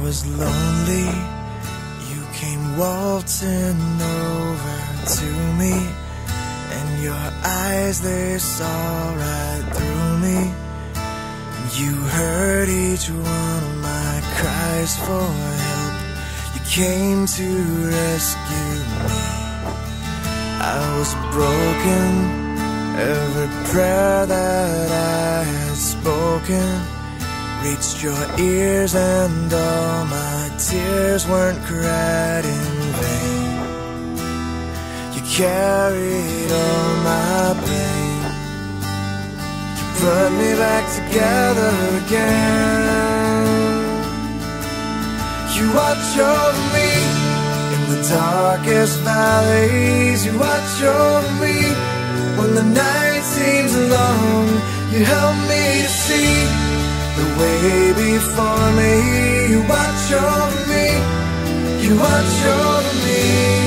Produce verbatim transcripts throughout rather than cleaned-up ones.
was lonely, you came waltzing over to me, and your eyes, they saw right through me. You heard each one of my cries for help. You came to rescue me. I was broken, every prayer that I had spoken reached your ears, and all my tears weren't cried in vain. You carried all my pain, you put me back together again. You watch over me in the darkest valleys. You watch over me when the night seems long. You help me to see the way before me. You watch over me, you watch over me.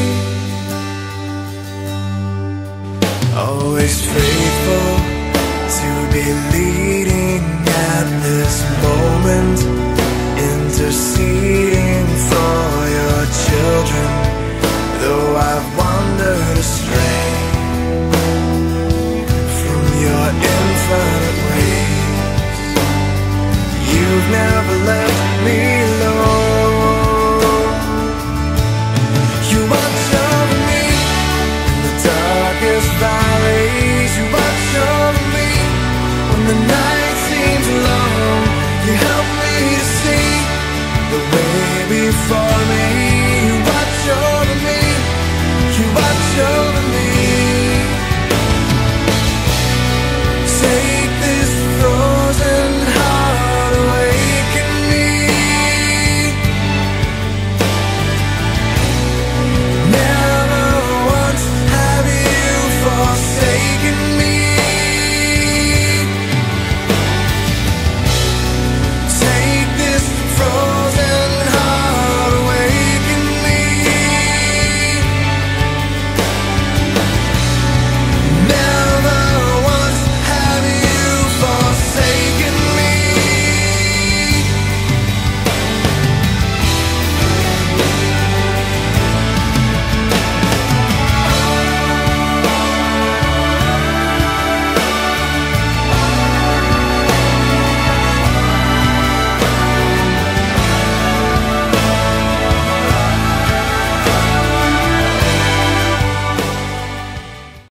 Always faithful to be leading at this moment, interceding for your children. Though I've wandered astray from your infinite ways, you've never